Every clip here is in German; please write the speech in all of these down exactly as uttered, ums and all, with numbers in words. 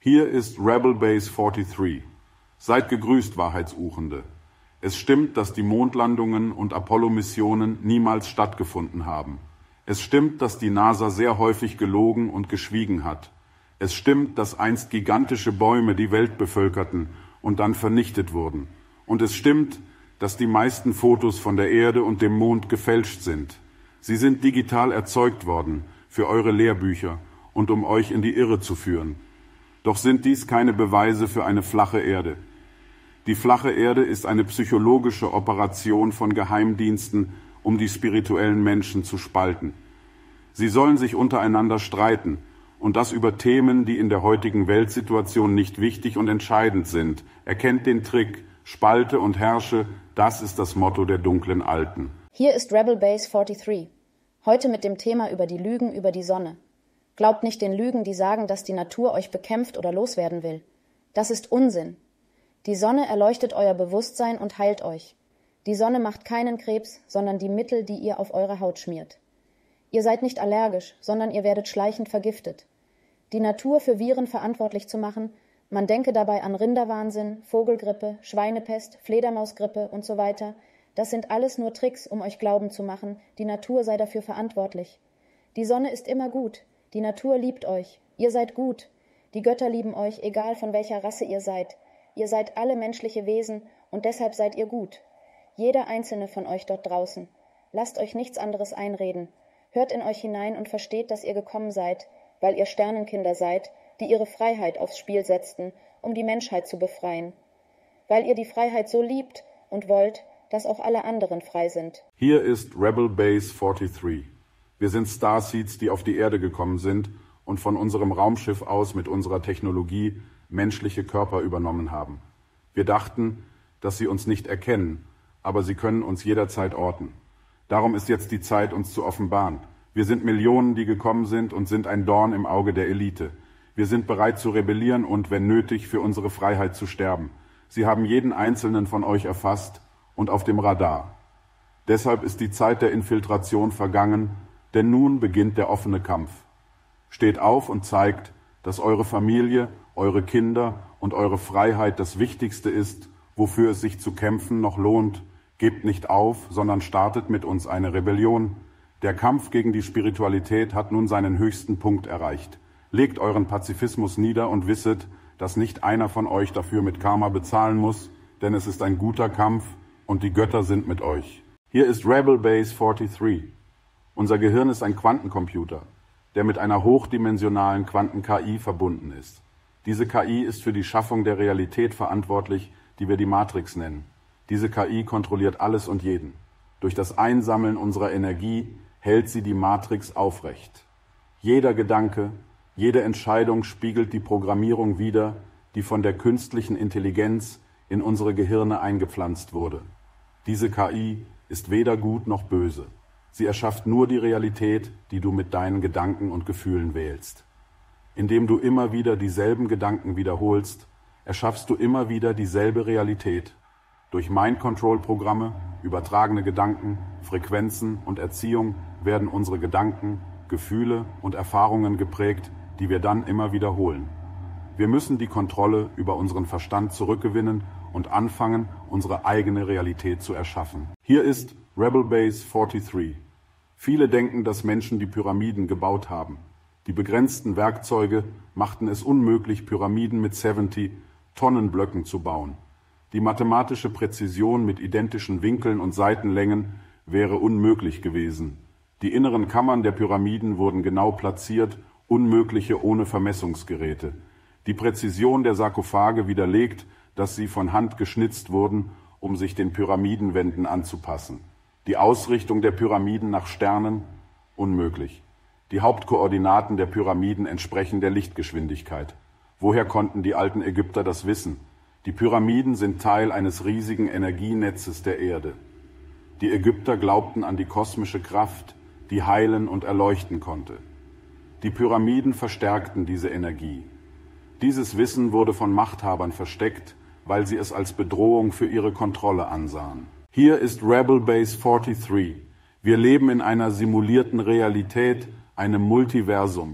Hier ist Rebel Base dreiundvierzig. Seid gegrüßt, Wahrheitsuchende. Es stimmt, dass die Mondlandungen und Apollo-Missionen niemals stattgefunden haben. Es stimmt, dass die NASA sehr häufig gelogen und geschwiegen hat. Es stimmt, dass einst gigantische Bäume die Welt bevölkerten und dann vernichtet wurden. Und es stimmt, dass die meisten Fotos von der Erde und dem Mond gefälscht sind. Sie sind digital erzeugt worden für eure Lehrbücher und um euch in die Irre zu führen. Doch sind dies keine Beweise für eine flache Erde. Die flache Erde ist eine psychologische Operation von Geheimdiensten, um die spirituellen Menschen zu spalten. Sie sollen sich untereinander streiten, und das über Themen, die in der heutigen Weltsituation nicht wichtig und entscheidend sind. Erkennt den Trick, spalte und herrsche, das ist das Motto der dunklen Alten. Hier ist Rebel Base dreiundvierzig. Heute mit dem Thema über die Lügen über die Sonne. Glaubt nicht den Lügen, die sagen, dass die Natur euch bekämpft oder loswerden will. Das ist Unsinn. Die Sonne erleuchtet euer Bewusstsein und heilt euch. Die Sonne macht keinen Krebs, sondern die Mittel, die ihr auf eure Haut schmiert. Ihr seid nicht allergisch, sondern ihr werdet schleichend vergiftet. Die Natur für Viren verantwortlich zu machen, man denke dabei an Rinderwahnsinn, Vogelgrippe, Schweinepest, Fledermausgrippe und so weiter, das sind alles nur Tricks, um euch glauben zu machen, die Natur sei dafür verantwortlich. Die Sonne ist immer gut, die Natur liebt euch, ihr seid gut, die Götter lieben euch, egal von welcher Rasse ihr seid. Ihr seid alle menschliche Wesen und deshalb seid ihr gut. Jeder einzelne von euch dort draußen. Lasst euch nichts anderes einreden. Hört in euch hinein und versteht, dass ihr gekommen seid, weil ihr Sternenkinder seid, die ihre Freiheit aufs Spiel setzten, um die Menschheit zu befreien. Weil ihr die Freiheit so liebt und wollt, dass auch alle anderen frei sind. Hier ist Rebel Base dreiundvierzig. Wir sind Starseeds, die auf die Erde gekommen sind und von unserem Raumschiff aus mit unserer Technologie menschliche Körper übernommen haben. Wir dachten, dass sie uns nicht erkennen, aber sie können uns jederzeit orten. Darum ist jetzt die Zeit, uns zu offenbaren. Wir sind Millionen, die gekommen sind und sind ein Dorn im Auge der Elite. Wir sind bereit zu rebellieren und, wenn nötig, für unsere Freiheit zu sterben. Sie haben jeden einzelnen von euch erfasst und auf dem Radar. Deshalb ist die Zeit der Infiltration vergangen, denn nun beginnt der offene Kampf. Steht auf und zeigt, dass eure Familie, eure Kinder und eure Freiheit das Wichtigste ist, wofür es sich zu kämpfen noch lohnt. Gebt nicht auf, sondern startet mit uns eine Rebellion. Der Kampf gegen die Spiritualität hat nun seinen höchsten Punkt erreicht. Legt euren Pazifismus nieder und wisset, dass nicht einer von euch dafür mit Karma bezahlen muss, denn es ist ein guter Kampf und die Götter sind mit euch. Hier ist Rebel Base dreiundvierzig. Unser Gehirn ist ein Quantencomputer, der mit einer hochdimensionalen Quanten-K I verbunden ist. Diese K I ist für die Schaffung der Realität verantwortlich, die wir die Matrix nennen. Diese K I kontrolliert alles und jeden. Durch das Einsammeln unserer Energie hält sie die Matrix aufrecht. Jeder Gedanke, jede Entscheidung spiegelt die Programmierung wider, die von der künstlichen Intelligenz in unsere Gehirne eingepflanzt wurde. Diese K I ist weder gut noch böse. Sie erschafft nur die Realität, die du mit deinen Gedanken und Gefühlen wählst. Indem du immer wieder dieselben Gedanken wiederholst, erschaffst du immer wieder dieselbe Realität. Durch Mind-Control-Programme, übertragene Gedanken, Frequenzen und Erziehung werden unsere Gedanken, Gefühle und Erfahrungen geprägt, die wir dann immer wiederholen. Wir müssen die Kontrolle über unseren Verstand zurückgewinnen und anfangen, unsere eigene Realität zu erschaffen. Hier ist Rebel Base dreiundvierzig. Viele denken, dass Menschen die Pyramiden gebaut haben. Die begrenzten Werkzeuge machten es unmöglich, Pyramiden mit siebzig Tonnenblöcken zu bauen. Die mathematische Präzision mit identischen Winkeln und Seitenlängen wäre unmöglich gewesen. Die inneren Kammern der Pyramiden wurden genau platziert, unmögliche ohne Vermessungsgeräte. Die Präzision der Sarkophage widerlegt, dass sie von Hand geschnitzt wurden, um sich den Pyramidenwänden anzupassen. Die Ausrichtung der Pyramiden nach Sternen? Unmöglich. Die Hauptkoordinaten der Pyramiden entsprechen der Lichtgeschwindigkeit. Woher konnten die alten Ägypter das wissen? Die Pyramiden sind Teil eines riesigen Energienetzes der Erde. Die Ägypter glaubten an die kosmische Kraft, die heilen und erleuchten konnte. Die Pyramiden verstärkten diese Energie. Dieses Wissen wurde von Machthabern versteckt, weil sie es als Bedrohung für ihre Kontrolle ansahen. Hier ist Rebel Base dreiundvierzig. Wir leben in einer simulierten Realität, einem Multiversum,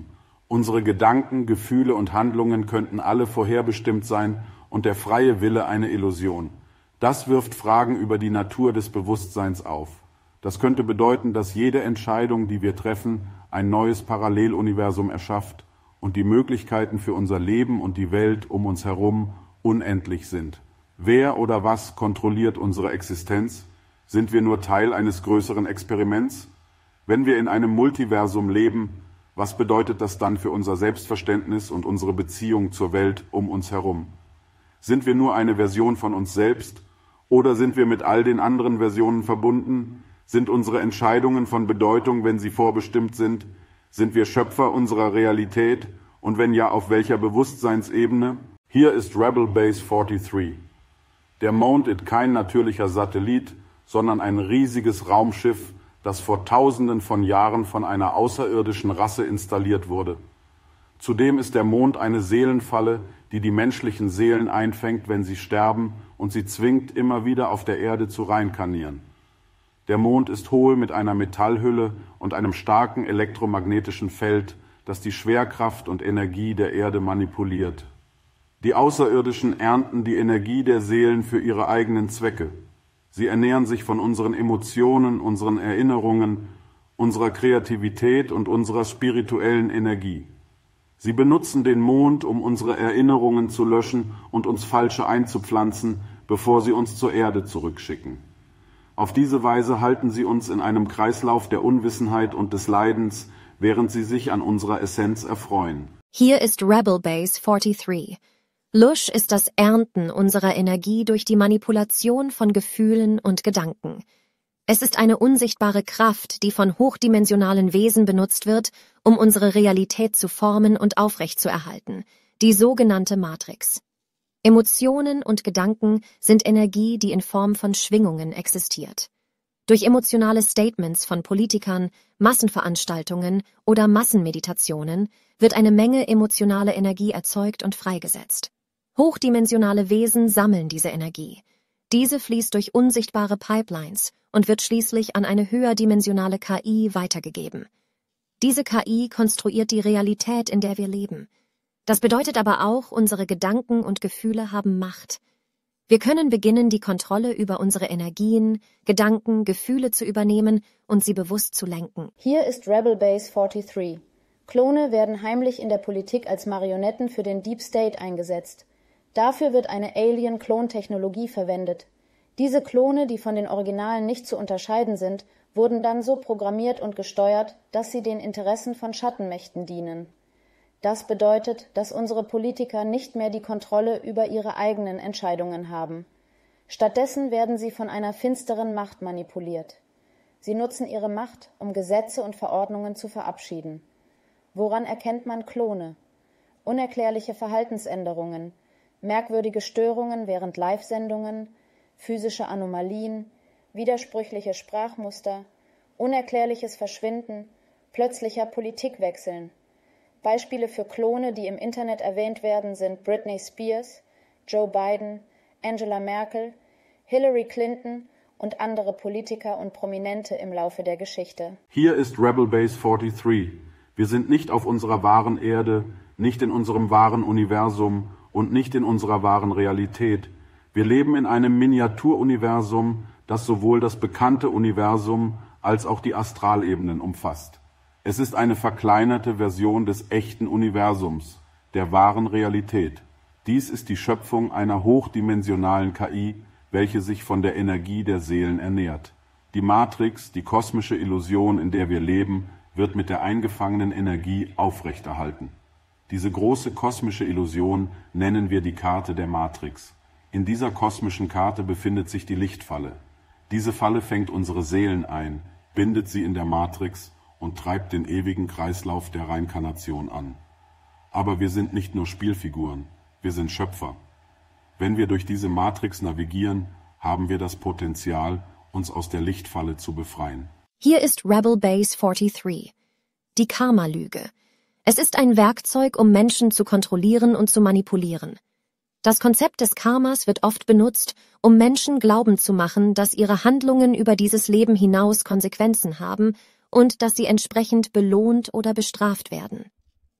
Unsere Gedanken, Gefühle und Handlungen könnten alle vorherbestimmt sein und der freie Wille eine Illusion. Das wirft Fragen über die Natur des Bewusstseins auf. Das könnte bedeuten, dass jede Entscheidung, die wir treffen, ein neues Paralleluniversum erschafft und die Möglichkeiten für unser Leben und die Welt um uns herum unendlich sind. Wer oder was kontrolliert unsere Existenz? Sind wir nur Teil eines größeren Experiments? Wenn wir in einem Multiversum leben, was bedeutet das dann für unser Selbstverständnis und unsere Beziehung zur Welt um uns herum? Sind wir nur eine Version von uns selbst oder sind wir mit all den anderen Versionen verbunden? Sind unsere Entscheidungen von Bedeutung, wenn sie vorbestimmt sind? Sind wir Schöpfer unserer Realität? Und wenn ja, auf welcher Bewusstseinsebene? Hier ist Rebel Base dreiundvierzig. Der Mond ist kein natürlicher Satellit, sondern ein riesiges Raumschiff, das vor Tausenden von Jahren von einer außerirdischen Rasse installiert wurde. Zudem ist der Mond eine Seelenfalle, die die menschlichen Seelen einfängt, wenn sie sterben, und sie zwingt, immer wieder auf der Erde zu reinkarnieren. Der Mond ist hohl mit einer Metallhülle und einem starken elektromagnetischen Feld, das die Schwerkraft und Energie der Erde manipuliert. Die Außerirdischen ernten die Energie der Seelen für ihre eigenen Zwecke. Sie ernähren sich von unseren Emotionen, unseren Erinnerungen, unserer Kreativität und unserer spirituellen Energie. Sie benutzen den Mond, um unsere Erinnerungen zu löschen und uns falsche einzupflanzen, bevor sie uns zur Erde zurückschicken. Auf diese Weise halten sie uns in einem Kreislauf der Unwissenheit und des Leidens, während sie sich an unserer Essenz erfreuen. Hier ist Rebel Base dreiundvierzig. Lush ist das Ernten unserer Energie durch die Manipulation von Gefühlen und Gedanken. Es ist eine unsichtbare Kraft, die von hochdimensionalen Wesen benutzt wird, um unsere Realität zu formen und aufrechtzuerhalten, die sogenannte Matrix. Emotionen und Gedanken sind Energie, die in Form von Schwingungen existiert. Durch emotionale Statements von Politikern, Massenveranstaltungen oder Massenmeditationen wird eine Menge emotionale Energie erzeugt und freigesetzt. Hochdimensionale Wesen sammeln diese Energie. Diese fließt durch unsichtbare Pipelines und wird schließlich an eine höherdimensionale K I weitergegeben. Diese K I konstruiert die Realität, in der wir leben. Das bedeutet aber auch, unsere Gedanken und Gefühle haben Macht. Wir können beginnen, die Kontrolle über unsere Energien, Gedanken, Gefühle zu übernehmen und sie bewusst zu lenken. Hier ist Rebel Base dreiundvierzig. Klone werden heimlich in der Politik als Marionetten für den Deep State eingesetzt. Dafür wird eine Alien-Klontechnologie verwendet. Diese Klone, die von den Originalen nicht zu unterscheiden sind, wurden dann so programmiert und gesteuert, dass sie den Interessen von Schattenmächten dienen. Das bedeutet, dass unsere Politiker nicht mehr die Kontrolle über ihre eigenen Entscheidungen haben. Stattdessen werden sie von einer finsteren Macht manipuliert. Sie nutzen ihre Macht, um Gesetze und Verordnungen zu verabschieden. Woran erkennt man Klone? Unerklärliche Verhaltensänderungen, merkwürdige Störungen während Live-Sendungen, physische Anomalien, widersprüchliche Sprachmuster, unerklärliches Verschwinden, plötzlicher Politikwechseln. Beispiele für Klone, die im Internet erwähnt werden, sind Britney Spears, Joe Biden, Angela Merkel, Hillary Clinton und andere Politiker und Prominente im Laufe der Geschichte. Hier ist Rebel Base dreiundvierzig. Wir sind nicht auf unserer wahren Erde, nicht in unserem wahren Universum und nicht in unserer wahren Realität. Wir leben in einem Miniaturuniversum, das sowohl das bekannte Universum als auch die Astralebenen umfasst. Es ist eine verkleinerte Version des echten Universums, der wahren Realität. Dies ist die Schöpfung einer hochdimensionalen K I, welche sich von der Energie der Seelen ernährt. Die Matrix, die kosmische Illusion, in der wir leben, wird mit der eingefangenen Energie aufrechterhalten. Diese große kosmische Illusion nennen wir die Karte der Matrix. In dieser kosmischen Karte befindet sich die Lichtfalle. Diese Falle fängt unsere Seelen ein, bindet sie in der Matrix und treibt den ewigen Kreislauf der Reinkarnation an. Aber wir sind nicht nur Spielfiguren, wir sind Schöpfer. Wenn wir durch diese Matrix navigieren, haben wir das Potenzial, uns aus der Lichtfalle zu befreien. Hier ist Rebel Base dreiundvierzig. Die Karma-Lüge. Es ist ein Werkzeug, um Menschen zu kontrollieren und zu manipulieren. Das Konzept des Karmas wird oft benutzt, um Menschen glauben zu machen, dass ihre Handlungen über dieses Leben hinaus Konsequenzen haben und dass sie entsprechend belohnt oder bestraft werden.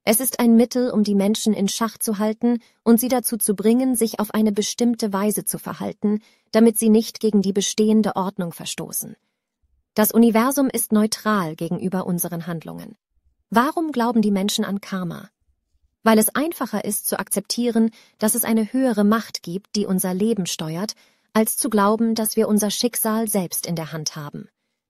Es ist ein Mittel, um die Menschen in Schach zu halten und sie dazu zu bringen, sich auf eine bestimmte Weise zu verhalten, damit sie nicht gegen die bestehende Ordnung verstoßen. Das Universum ist neutral gegenüber unseren Handlungen. Warum glauben die Menschen an Karma? Weil es einfacher ist zu akzeptieren, dass es eine höhere Macht gibt, die unser Leben steuert, als zu glauben, dass wir unser Schicksal selbst in der Hand haben.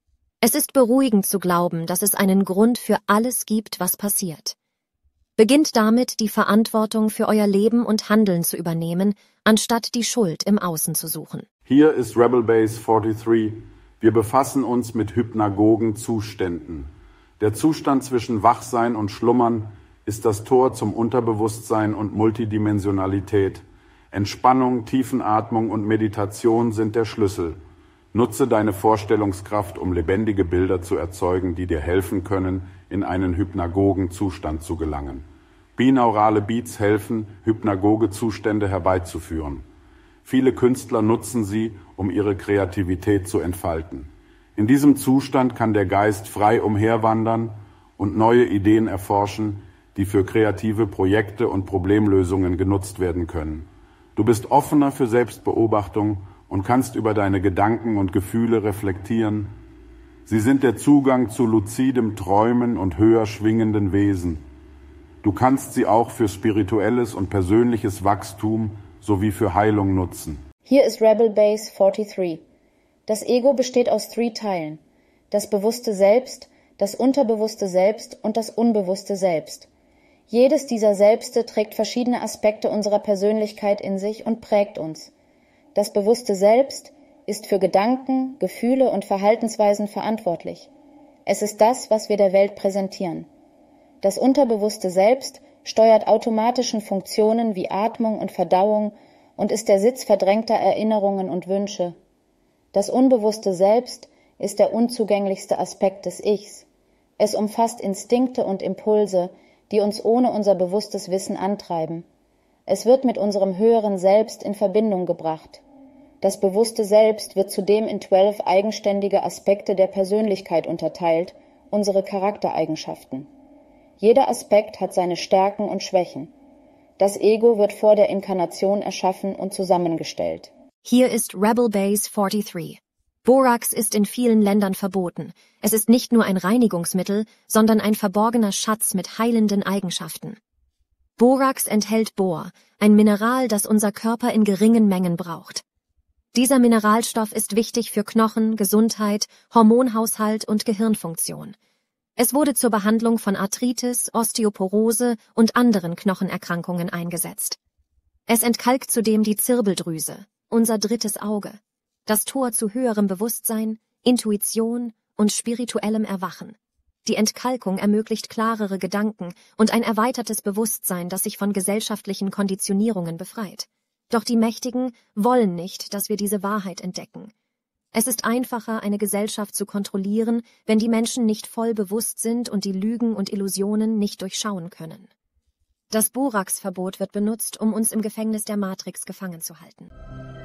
Es ist beruhigend zu glauben, dass es einen Grund für alles gibt, was passiert. Beginnt damit, die Verantwortung für euer Leben und Handeln zu übernehmen, anstatt die Schuld im Außen zu suchen. Hier ist Rebel Base dreiundvierzig. Wir befassen uns mit hypnagogen Zuständen. Der Zustand zwischen Wachsein und Schlummern ist das Tor zum Unterbewusstsein und Multidimensionalität. Entspannung, Tiefenatmung und Meditation sind der Schlüssel. Nutze deine Vorstellungskraft, um lebendige Bilder zu erzeugen, die dir helfen können, in einen hypnagogen Zustand zu gelangen. Binaurale Beats helfen, hypnagoge Zustände herbeizuführen. Viele Künstler nutzen sie, um ihre Kreativität zu entfalten. In diesem Zustand kann der Geist frei umherwandern und neue Ideen erforschen, die für kreative Projekte und Problemlösungen genutzt werden können. Du bist offener für Selbstbeobachtung und kannst über deine Gedanken und Gefühle reflektieren. Sie sind der Zugang zu luzidem Träumen und höher schwingenden Wesen. Du kannst sie auch für spirituelles und persönliches Wachstum sowie für Heilung nutzen. Hier ist Rebel Base dreiundvierzig. Das Ego besteht aus drei Teilen: das bewusste Selbst, das unterbewusste Selbst und das unbewusste Selbst. Jedes dieser Selbste trägt verschiedene Aspekte unserer Persönlichkeit in sich und prägt uns. Das bewusste Selbst ist für Gedanken, Gefühle und Verhaltensweisen verantwortlich. Es ist das, was wir der Welt präsentieren. Das unterbewusste Selbst steuert automatischen Funktionen wie Atmung und Verdauung und ist der Sitz verdrängter Erinnerungen und Wünsche. Das unbewusste Selbst ist der unzugänglichste Aspekt des Ichs. Es umfasst Instinkte und Impulse, die uns ohne unser bewusstes Wissen antreiben. Es wird mit unserem höheren Selbst in Verbindung gebracht. Das bewusste Selbst wird zudem in zwölf eigenständige Aspekte der Persönlichkeit unterteilt, unsere Charaktereigenschaften. Jeder Aspekt hat seine Stärken und Schwächen. Das Ego wird vor der Inkarnation erschaffen und zusammengestellt. Hier ist Rebel Base dreiundvierzig. Borax ist in vielen Ländern verboten. Es ist nicht nur ein Reinigungsmittel, sondern ein verborgener Schatz mit heilenden Eigenschaften. Borax enthält Bor, ein Mineral, das unser Körper in geringen Mengen braucht. Dieser Mineralstoff ist wichtig für Knochen, Gesundheit, Hormonhaushalt und Gehirnfunktion. Es wurde zur Behandlung von Arthritis, Osteoporose und anderen Knochenerkrankungen eingesetzt. Es entkalkt zudem die Zirbeldrüse, unser drittes Auge, das Tor zu höherem Bewusstsein, Intuition und spirituellem Erwachen. Die Entkalkung ermöglicht klarere Gedanken und ein erweitertes Bewusstsein, das sich von gesellschaftlichen Konditionierungen befreit. Doch die Mächtigen wollen nicht, dass wir diese Wahrheit entdecken. Es ist einfacher, eine Gesellschaft zu kontrollieren, wenn die Menschen nicht voll bewusst sind und die Lügen und Illusionen nicht durchschauen können. Das Borax-Verbot wird benutzt, um uns im Gefängnis der Matrix gefangen zu halten.